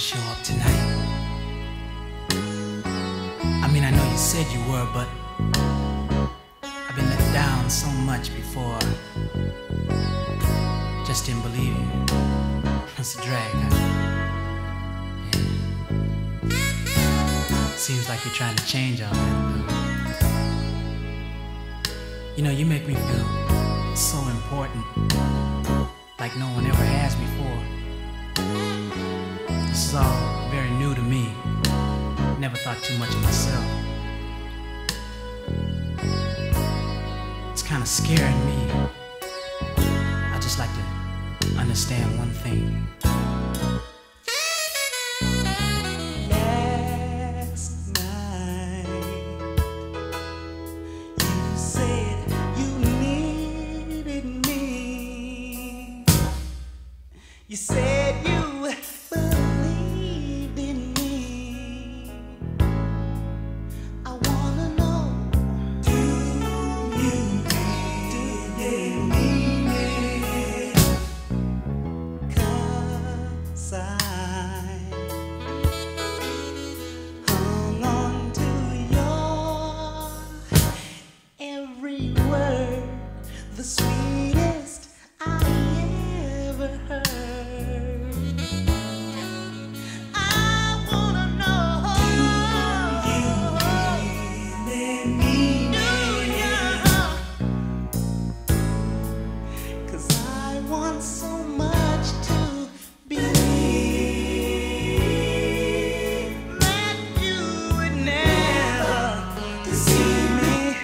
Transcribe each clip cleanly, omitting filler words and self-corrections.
show up tonight. I mean, I know you said you were, but I've been let down so much before. Just didn't believe you. It's a drag, huh? Yeah. Seems like you're trying to change all that, though. You know, you make me feel so important, like no one ever has before. This is all very new to me. Never thought too much of myself. It's kind of scaring me. I just like to understand one thing. Last night, you said you needed me. You said you believed in me. I wanna know, do you really mean it? 'Cause I hung on to your every word, the sweetest I ever heard. I wanna know, do you really mean it? 'Cause I want so much to believe that you would never deceive me.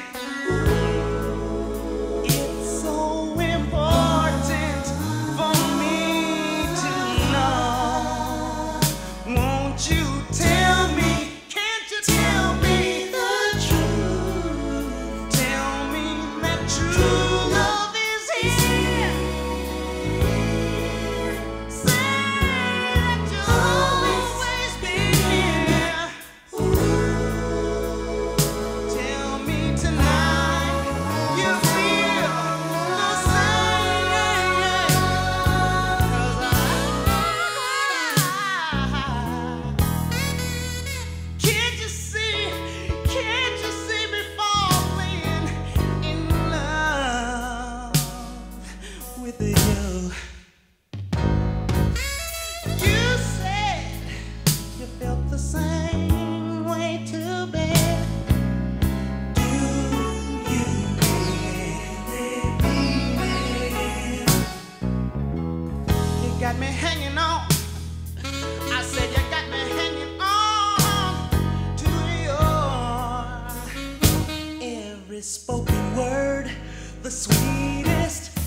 It's so important for me to know. Won't you tell me? Can't you tell me the truth? Tell me that true love is here. Say that you'll always be here. Tell me tonight you feel the same. 'Cause can't you see me falling in love with you? You said you felt the same way too, babe. Do you really mean it? You got me hanging on. I said you got me hanging on to your every spoken word, the sweetest